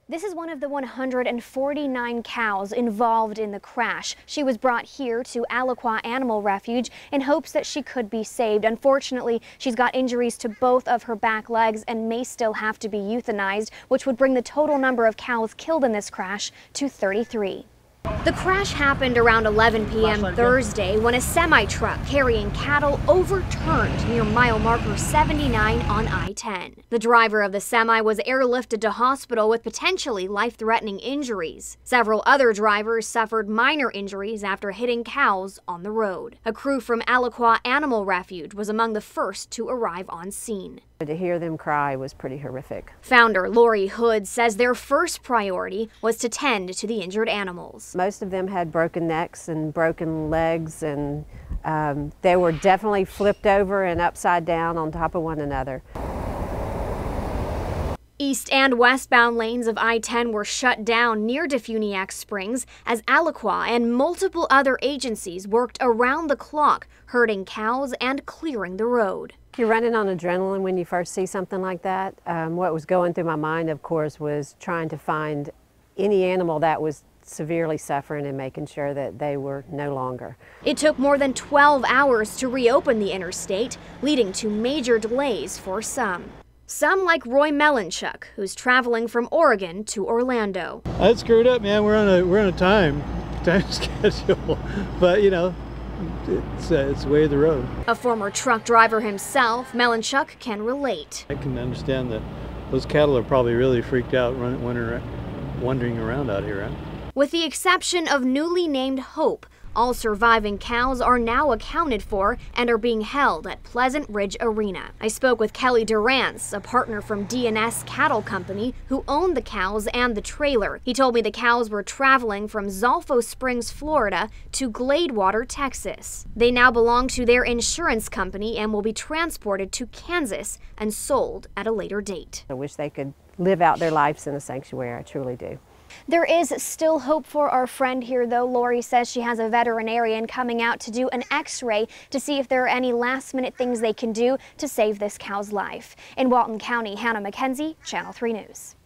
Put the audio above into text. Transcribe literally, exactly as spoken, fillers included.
This is one of the one hundred forty-nine cows involved in the crash. She was brought here to Alaqua Animal Refuge in hopes that she could be saved. Unfortunately, she's got injuries to both of her back legs and may still have to be euthanized, which would bring the total number of cows killed in this crash to thirty-three. The crash happened around eleven p m Thursday when a semi-truck carrying cattle overturned near mile marker seventy-nine on I ten. The driver of the semi was airlifted to hospital with potentially life-threatening injuries. Several other drivers suffered minor injuries after hitting cows on the road. A crew from Alaqua Animal Refuge was among the first to arrive on scene. To hear them cry was pretty horrific. Founder Laurie Hood says their first priority was to tend to the injured animals. Most of them had broken necks and broken legs, and um, they were definitely flipped over and upside down on top of one another. East and westbound lanes of I ten were shut down near Defuniak Springs as Alaqua and multiple other agencies worked around the clock, herding cows and clearing the road. You're running on adrenaline when you first see something like that. Um, what was going through my mind, of course, was trying to find any animal that was severely suffering and making sure that they were no longer. It took more than twelve hours to reopen the interstate, leading to major delays for some. Some like Roy Melanchuk, who's traveling from Oregon to Orlando. I screwed up, man. We're on a we're on a time time schedule, but you know, it's uh, it's the way of the road. A former truck driver himself, Melanchuk can relate. I can understand that those cattle are probably really freaked out, running, wandering, wandering around out here, right? With the exception of newly named Hope, all surviving cows are now accounted for and are being held at Pleasant Ridge Arena. I spoke with Kelly Durance, a partner from D and S Cattle Company, who owned the cows and the trailer. He told me the cows were traveling from Zolfo Springs, Florida to Gladewater, Texas. They now belong to their insurance company and will be transported to Kansas and sold at a later date. I wish they could live out their lives in a sanctuary. I truly do. There is still hope for our friend here, though. Laurie says she has a veterinarian coming out to do an x-ray to see if there are any last-minute things they can do to save this cow's life. In Walton County, Hannah Mackenzie, Channel three News.